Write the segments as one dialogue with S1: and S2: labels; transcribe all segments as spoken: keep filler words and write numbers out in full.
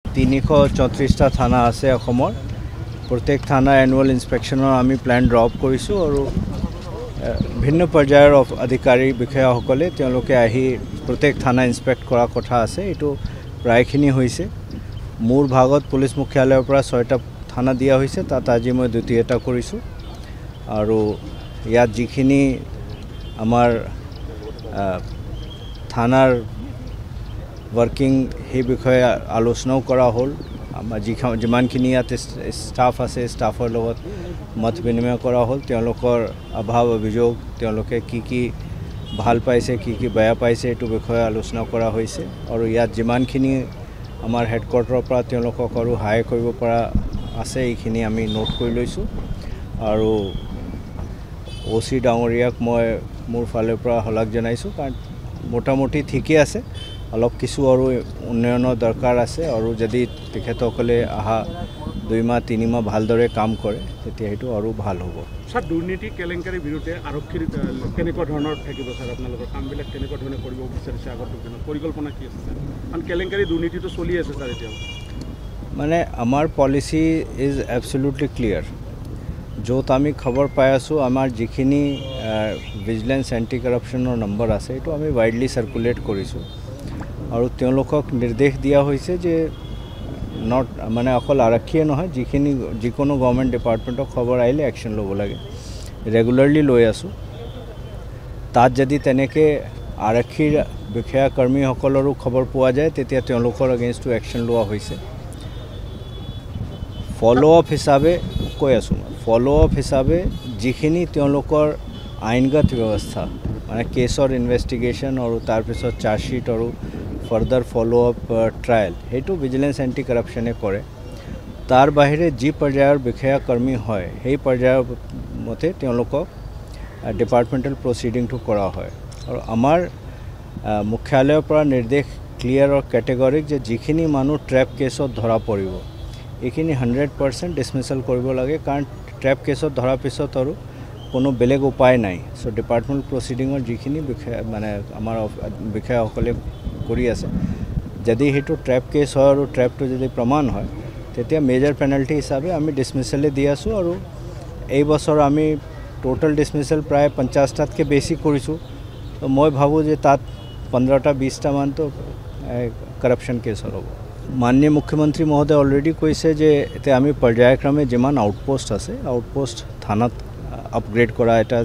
S1: তিনিশ চৌত্ৰিশটা থানা আছে অসমৰ প্ৰত্যেক থানা এনুৱেল ইনস্পেকশ্যনৰ আমি প্ল্যান ড্ৰপ কৰিছোঁ আৰু ভিন্ন পৰ্যায়ৰ অধিকাৰী বিষয়াসকলে তেওঁলোকে আহি প্ৰত্যেক থানা ইনস্পেক্ট কৰা কথা আছে এইটো প্ৰায়খিনি হৈছে মোৰ ভাগত পুলিচ মুখ্যালয়ৰ পৰা ছয়টা থানা দিয়া হৈছে তাত আজি মই দ্বিতীয়টা কৰিছোঁ আৰু ইয়াত যিখিনি আমাৰ থানাৰ वर्किंग हे বিষয়ে আলোচনাও কৰা হ'ল আমাৰ যিমানখিনি ইয়াত ষ্টাফ আছে ষ্টাফৰ লগত মত বিনিময় কৰা হ'ল তেওঁলোকৰ অভাৱ অভিযোগ তেওঁলোকে কি কি ভাল পাইছে কি কি বেয়া পাইছে এইটো বিষয়ে আলোচনা কৰা হৈছে আৰু ইয়াত যিমানখিনি আমাৰ হেডকোৱাৰ্টাৰৰ পৰা তেওঁলোকক আৰু হাই কৰিব পৰা আছে এইখিনি আমি নোট কৰি লৈছোঁ আৰু ওসি ডাঙৰীয়াক মই মোৰ ফালৰ পৰা হলাক জনাইছোঁ কাৰণ মোটামুটি ঠিকই আছে অলপ কিছু আৰু উন্নয়নৰ দৰকাৰ আছে আৰু যদি তেখেতসকলে আহা দুই মাহ তিনি মাহ ভালদৰে কাম কৰে তেতিয়া সেইটো আৰু ভাল হ'ব
S2: স্যাৰ দুৰ্নীতি কেলেংকাৰীৰ বিৰুদ্ধে আৰক্ষীৰ কেনেকুৱা ধৰণৰ থাকিব স্যাৰ আপোনালোকৰ কামবিলাক কেনেকুৱা ধৰণে কৰিব বিচাৰিছে আগত পৰিকল্পনা কি আছে স্যাৰ কাৰণ কেলেংকাৰী দুৰ্নীতিটো চলি আছে স্যাৰ এতিয়া
S1: মানে আমাৰ পলিচি ইজ এবছলিউটলি ক্লিয়াৰ য'ত আমি খবৰ পাই আছোঁ আমাৰ যিখিনি ভিজিলেন্স এণ্টি কৰাপশ্যনৰ নম্বৰ আছে এইটো আমি ৱাইডলি চাৰ্কুলেট কৰিছোঁ আৰু তেওঁলোকক নিৰ্দেশ দিয়া হৈছে যে নট মানে অকল আৰক্ষীয়ে নহয় যিখিনি যিকোনো গভৰ্ণমেণ্ট ডিপাৰ্টমেণ্টক খবৰ আহিলে একশ্যন ল'ব লাগে ৰেগুলাৰলি লৈ আছোঁ তাত যদি তেনেকৈ আৰক্ষীৰ বিষয়া কৰ্মীসকলৰো খবৰ পোৱা যায় তেতিয়া তেওঁলোকৰ এগেইনষ্টটো একশ্যন লোৱা হৈছে ফ'ল' আপ হিচাপে কৈ আছোঁ মই ফ'ল' আপ হিচাপে যিখিনি তেওঁলোকৰ আইনগত ব্যৱস্থা মানে কেছৰ ইনভেষ্টিগেশ্যন আৰু তাৰপিছত চাৰ্জশ্বিট আৰু ফাৰ্দাৰ ফ'ল' আপ ট্ৰায়েল সেইটো ভিজিলেন্স এণ্টি কৰাপশ্যনে কৰে তাৰ বাহিৰে যি পৰ্যায়ৰ বিষয়া কৰ্মী হয় সেই পৰ্যায়ৰ মতে তেওঁলোকক ডিপাৰ্টমেণ্টেল প্ৰচিডিংটো কৰা হয় আৰু আমাৰ মুখ্যালয়ৰ পৰা নিৰ্দেশ ক্লিয়াৰ আৰু কেটেগৰিক যে যিখিনি মানুহ ট্ৰেপ কেছত ধৰা পৰিব এইখিনি হাণ্ড্ৰেড পাৰ্চেণ্ট ডিছমিছাল কৰিব লাগে কাৰণ ট্ৰেপ কেছত ধৰাৰ পিছত আৰু কোনো বেলেগ উপায় নাই চ' ডিপাৰ্টমেণ্ট প্ৰচিডিঙৰ যিখিনি বিষয়া মানে আমাৰ বিষয়াসকলে কৰি আছে যদি সেইটো ট্ৰেপ কেছ হয় আৰু ট্ৰেপটো যদি প্ৰমাণ হয় তেতিয়া মেজৰ পেনাল্টি হিচাপে আমি ডিছমিছালে দি আছোঁ আৰু এই বছৰ আমি টোটেল ডিছমিছাল প্ৰায় পঞ্চাছটাতকৈ বেছি কৰিছোঁ মই ভাবোঁ যে তাত পোন্ধৰটা বিছটামানতো কৰাপশ্যন কেছৰ হ'ব মাননীয় মুখ্যমন্ত্ৰী মহোদয় অলৰেডি কৈছে যে এতিয়া আমি পৰ্যায়ক্ৰমে যিমান আউটপোষ্ট আছে আউটপোষ্ট থানাত আপগ্ৰেড কৰা এটা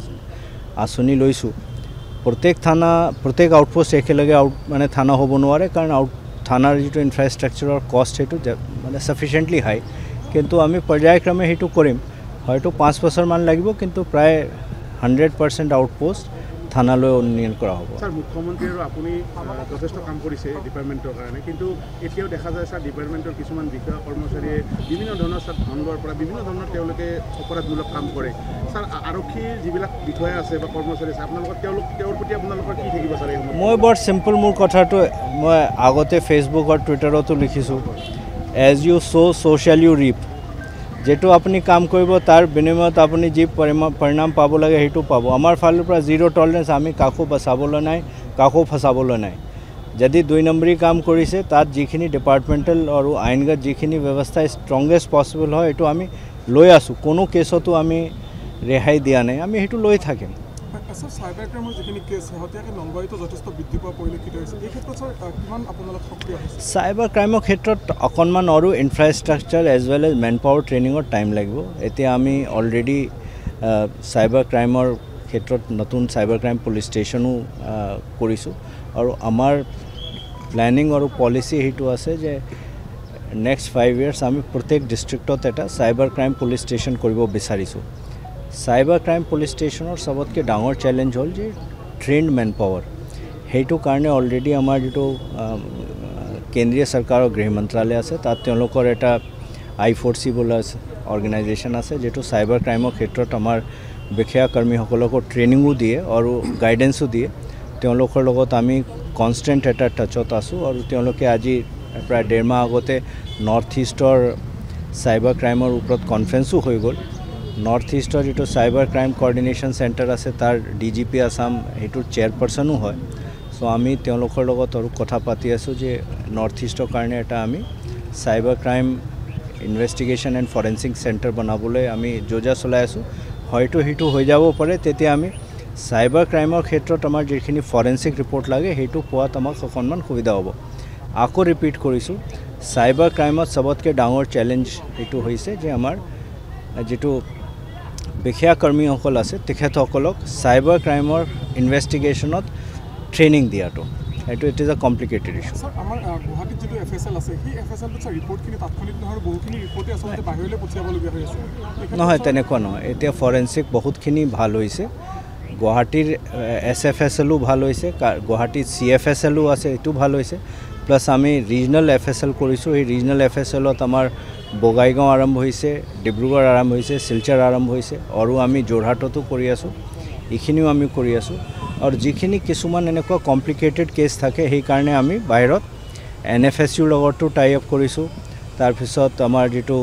S1: আঁচনি লৈছোঁ প্ৰত্যেক থানা প্ৰত্যেক আউটপোষ্ট একেলগে আউট মানে থানা হ'ব নোৱাৰে কাৰণ আউট থানাৰ যিটো ইনফ্ৰাষ্ট্ৰাকচাৰৰ কষ্ট সেইটো মানে ছাফিচিয়েণ্টলি হাই কিন্তু আমি পৰ্যায়ক্ৰমে সেইটো কৰিম হয়তো পাঁচ বছৰমান লাগিব কিন্তু প্ৰায় হাণ্ড্ৰেড পাৰ্চেণ্ট আউটপোষ্ট থানালৈ উন্নয়ন কৰা হ'ব
S2: স্যাৰ মুখ্যমন্ত্ৰী আৰু আপুনি যথেষ্ট কাম কৰিছে ডিপাৰ্টমেণ্টৰ কাৰণে কিন্তু এতিয়াও দেখা যায় স্যাৰ ডিপাৰ্টমেণ্টৰ কিছুমান বিষয়া কৰ্মচাৰীয়ে বিভিন্ন ধৰণৰ স্যাৰ ধন লোৱাৰ পৰা বিভিন্ন ধৰণৰ তেওঁলোকে অপৰাধমূলক কাম কৰে স্যাৰ আৰক্ষীৰ যিবিলাক বিষয়া আছে বা কৰ্মচাৰী আছে আপোনালোকৰ তেওঁলোক তেওঁৰ প্ৰতি আপোনালোকৰ কি থাকিব স্যাৰ
S1: মই বৰ চিম্পল মোৰ কথাটো মই আগতে ফেচবুক আৰু টুইটাৰতো লিখিছোঁ as you sow' so shall you reap যেটো আপুনি কাম কৰিব তাৰ বিনিময়ত আপুনি যি পৰিণাম পাব লাগে সেইটো পাব আমাৰ ফালৰ পৰা জিৰ' টলাৰেঞ্চ আমি কাকো বচাবলৈ নাই কাকো ফচাবলৈ নাই যদি দুই নম্বৰী কাম কৰিছে তাত যিখিনি ডিপাৰ্টমেণ্টেল আৰু আইনগত যিখিনি ব্যৱস্থা ষ্ট্ৰংগেষ্ট পচিবল হয় এইটো আমি লৈ আছোঁ কোনো কেছতো আমি ৰেহাই দিয়া নাই আমি সেইটো লৈ থাকিম
S3: স্যাৰ চাইবাৰ ক্ৰাইমৰ যিখিনি কেছ শেহতীয়াকৈ নম্বৰীটো যথেষ্ট বৃদ্ধি পোৱা পৰিলক্ষিত হৈছে এই ক্ষেত্ৰত স্যাৰ কিমান আপোনালোক সক্ৰিয় হৈছে
S1: চাইবাৰ ক্ৰাইমৰ ক্ষেত্ৰত অকণমান আৰু infrastructure as well as man power ট্ৰেইনিঙৰ টাইম লাগিব এতিয়া আমি অলৰেডি চাইবাৰ ক্ৰাইমৰ ক্ষেত্ৰত নতুন চাইবাৰ ক্ৰাইম পুলিচ ষ্টেচনো কৰিছোঁ আৰু আমাৰ প্লেনিং আৰু পলিচি সেইটো আছে যে নেক্সট ফাইভ ইয়াৰ্ছ আমি প্ৰত্যেক ডিষ্ট্ৰিক্টত এটা চাইবাৰ ক্ৰাইম পুলিচ ষ্টেচন কৰিব বিচাৰিছোঁ চাইবাৰ ক্ৰাইম পুলিচ ষ্টেচনৰ চবতকৈ ডাঙৰ চেলেঞ্জ হ'ল যে ট্ৰেইণ্ড মেন পাৱাৰ সেইটো কাৰণে অলৰেডি আমাৰ যিটো কেন্দ্ৰীয় চৰকাৰৰ গৃহ মন্ত্ৰালয় আছে তাত তেওঁলোকৰ এটা আই ফ'ৰ চি বোলা অৰ্গেনাইজেশ্যন আছে যিটো চাইবাৰ ক্ৰাইমৰ ক্ষেত্ৰত আমাৰ বিষয়া কৰ্মীসকলকো ট্ৰেইনিঙো দিয়ে আৰু গাইডেন্সো দিয়ে তেওঁলোকৰ লগত আমি কনষ্টেণ্ট এটা টাচত আছোঁ আৰু তেওঁলোকে আজি প্ৰায় ডেৰ মাহ আগতে নৰ্থ ইষ্টৰ চাইবাৰ ক্ৰাইমৰ ওপৰত কনফাৰেন্সো হৈ গ'ল নৰ্থ ইষ্টৰ যিটো চাইবাৰ ক্ৰাইম কোঅৰ্ডিনেশ্যন চেণ্টাৰ আছে তাৰ ডি জি পি আছাম সেইটোৰ চেয়াৰপাৰ্চনো হয় চ' আমি তেওঁলোকৰ লগত আৰু কথা পাতি আছোঁ যে নৰ্থ ইষ্টৰ কাৰণে এটা আমি cyber crime investigation and forensic centre বনাবলৈ আমি যোজা চলাই আছোঁ হয়তো সেইটো হৈ যাব পাৰে তেতিয়া আমি চাইবাৰ ক্ৰাইমৰ ক্ষেত্ৰত আমাৰ যিখিনি ফৰেনচিক ৰিপৰ্ট লাগে সেইটো পোৱাত আমাক অকণমান সুবিধা হ'ব আকৌ ৰিপিট কৰিছোঁ চাইবাৰ ক্ৰাইমত চবতকৈ ডাঙৰ চেলেঞ্জ এইটো হৈছে যে আমাৰ যেটো বিষয়া কৰ্মীসকল আছে তেখেতসকলক চাইবাৰ ক্ৰাইমৰ ইনভেষ্টিগেশ্যনত ট্ৰেইনিং দিয়াটো এইটো it is a complicated issue
S3: sir আমার গুৱাহাটীত যেটো এফ এছ এল আছে সেই এফ এছ এল স্যার ৰিপৰ্টখিনি তাৎক্ষণিক নহয় বহুখিনি ৰিপৰ্টে আচলতে বাহিৰলৈ পঠিয়াবলগীয়া হৈ আছে
S1: নহয় তেনেকুৱা নহয় এতিয়া ফৰেনচিক বহুতখিনি ভাল হৈছে গুৱাহাটীৰ এছ এফ এছ এলো ভাল হৈছে গুৱাহাটীত চি এফ এছ এলো আছে এইটো ভাল হৈছে প্লাছ আমি ৰিজনেল এফ এছ এল কৰিছোঁ এই ৰিজনেল এফ এছ এলত আমাৰ বগাইগাঁও আৰম্ভ হৈছে ডিব্ৰুগড় আৰম্ভ হৈছে শিলচৰ আৰম্ভ হৈছে আৰু আমি যোৰহাটতো কৰি আছোঁ এইখিনিও আমি কৰি আছোঁ আৰু যিখিনি কিছুমান এনেকুৱা কমপ্লিকেটেড কেছ থাকে সেইকাৰণে আমি বাহিৰত এন এফ এছ ইউৰ লগতো টাই আপ কৰিছোঁ তাৰপিছত আমাৰ যিটো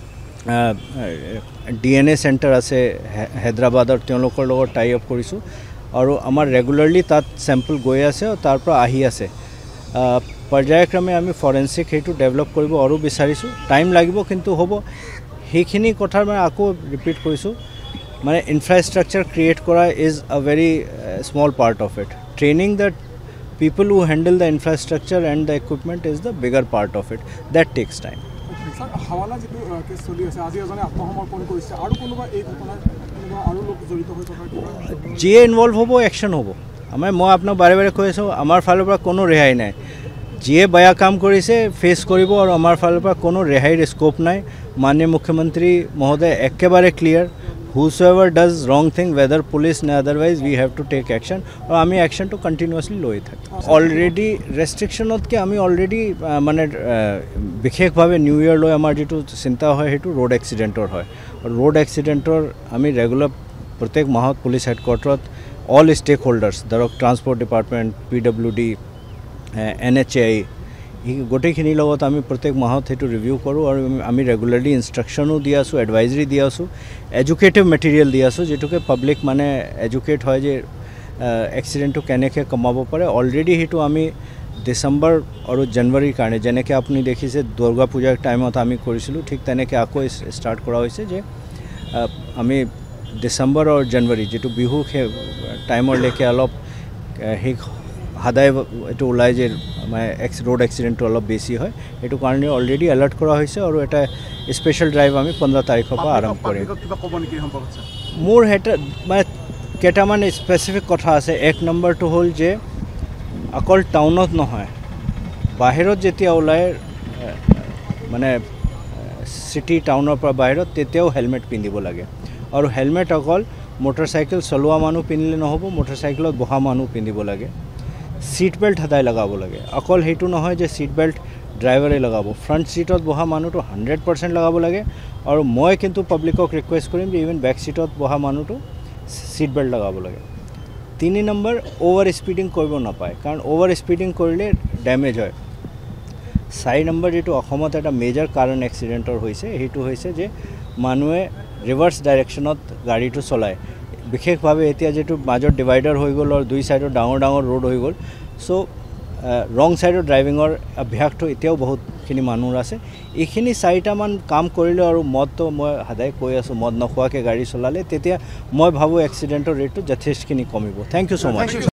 S1: ডি এন এ চেণ্টাৰ আছে হায়দৰাবাদৰ তেওঁলোকৰ লগত টাই আপ কৰিছোঁ আৰু আমাৰ ৰেগুলাৰলি তাত চেম্পল গৈ আছে আৰু তাৰ পৰা আহি আছে পৰ্যায়ক্ৰমে আমি ফৰেনচিক সেইটো ডেভেলপ কৰিব আৰু বিচাৰিছোঁ টাইম লাগিব কিন্তু হ'ব সেইখিনি কথাৰ মই আকৌ ৰিপিট কৰিছোঁ মানে ইনফ্ৰাষ্ট্ৰাকচাৰ ক্ৰিয়েট কৰা is a very small part of it training the people who handle the infrastructure and the equipment is the bigger part of it that takes time
S3: sir hawala যেটো কেছ চলি আছে আজি এজনে আত্মসমৰ্পণ কৰিছে আৰু কোনোবা এই ঘটনাত কোনোবা আৰু লোক জড়িত হৈ থকাৰ কিবা
S1: যিয়ে ইনভলভ হ'ব একশ্যন হ'ব আমাৰ মই আপোনাক বাৰে বাৰে কৈ আছোঁ আমাৰ ফালৰ পৰা কোনো ৰেহাই নাই যিয়ে বেয়া কাম কৰিছে ফেচ কৰিব আৰু আমাৰ ফালৰ পৰা কোনো ৰেহাইৰ স্কোপ নাই মাননীয় মুখ্যমন্ত্ৰী মহোদয় একেবাৰে clear whosoever does wrong thing whether police na otherwise we have to take action or ami action to continuously loi thaki already restriction ot ke ami already mane bikhek bhabe new year loi amar jitu chinta hoy hetu road accident or hoy road accident or ami regular pratek mahot police headquarter all stakeholders dharok transport department P W D N H A I এই গোটেইখিনিৰ লগত আমি প্ৰত্যেক মাহত সেইটো review কৰোঁ আৰু আমি regularly ইনষ্ট্ৰাকশ্যনো দি আছোঁ এডভাইজৰী দি আছোঁ এডুকেটিভ মেটেৰিয়েল দি আছোঁ যিটোকে পাব্লিক মানে এডুকেট হয় যে এক্সিডেণ্টটো কেনেকৈ কমাব পাৰে অলৰেডি সেইটো আমি ডিচেম্বৰ আৰু জানুৱাৰীৰ কাৰণে যেনেকৈ আপুনি দেখিছে দুৰ্গা পূজাৰ টাইমত আমি কৰিছিলোঁ ঠিক তেনেকৈ আকৌ ষ্টাৰ্ট কৰা হৈছে যে আমি ডিচেম্বৰ আৰু জানুৱাৰী যিটো বিহু সেই টাইমলৈকে অলপ সেই সদায় এইটো ওলাই যে মানে এক্স ৰোড এক্সিডেণ্টটো অলপ বেছি হয় এইটো কাৰণে অলৰেডি এলাৰ্ট কৰা হৈছে আৰু এটা স্পেচিয়েল ড্ৰাইভ আমি পোন্ধৰ তাৰিখৰ পৰা আৰম্ভ কৰিম মোৰ সেইটো মানে কেইটামান স্পেচিফিক কথা আছে এক নম্বৰটো হ'ল যে অকল টাউনত নহয় বাহিৰত যেতিয়া ওলাই মানে চিটি টাউনৰ পৰা বাহিৰত তেতিয়াও হেলমেট পিন্ধিব লাগে আৰু হেলমেট অকল মটৰচাইকেল চলোৱা মানুহ পিন্ধিলে নহ'ব মটৰচাইকেলত বহা মানুহ পিন্ধিব লাগে सीट बेल्ट सदाय लगाब लगे अकल हेतु নহয় যে सीट बेल्ट ड्राइवरे लगाब फ्रंट सीटत बहा मानुतो हंड्रेड परसेंट लगाब लगे और मैं किन्तु पब्लिकक रिक्वेस्ट करिम जे इवन बैक सीटत बहा मानुतो सीट बेल्ट लगाब लगे तीन नम्बर ओवर स्पीडिंग करब नापाय कारण ओवर स्पीडिंग करिले डैमेज হয় चारि नम्बर जेटु অসমত এটা मेजर कारण एक्सिडेंटर होइसे हेतु होइसे जे मानुए रिवर्स डायरेक्शनत गाड़ीটো चलाय বিশেষভাৱে এতিয়া যেটো মাজৰ ডিভাইডাৰ হৈ গ'ল আৰু দুই সাইডৰ ডাঙৰ ডাঙৰ ৰোড হৈ গ'ল সো ৰং সাইডৰ ড্ৰাইভিঙৰ অভ্যাসটো এতিয়াও বহুতখিনি মানুহৰ আছে এইখিনি চাৰিটা মান কাম কৰিলে আৰু মদটো মই সদায় কৈ আছো মদ নখোৱাকে গাড়ী চলালে তেতিয়া মই ভাবো এক্সিডেন্টৰ ৰেটটো যথেষ্টখিনি কমিব থ্যাংক ইউ সো মাচ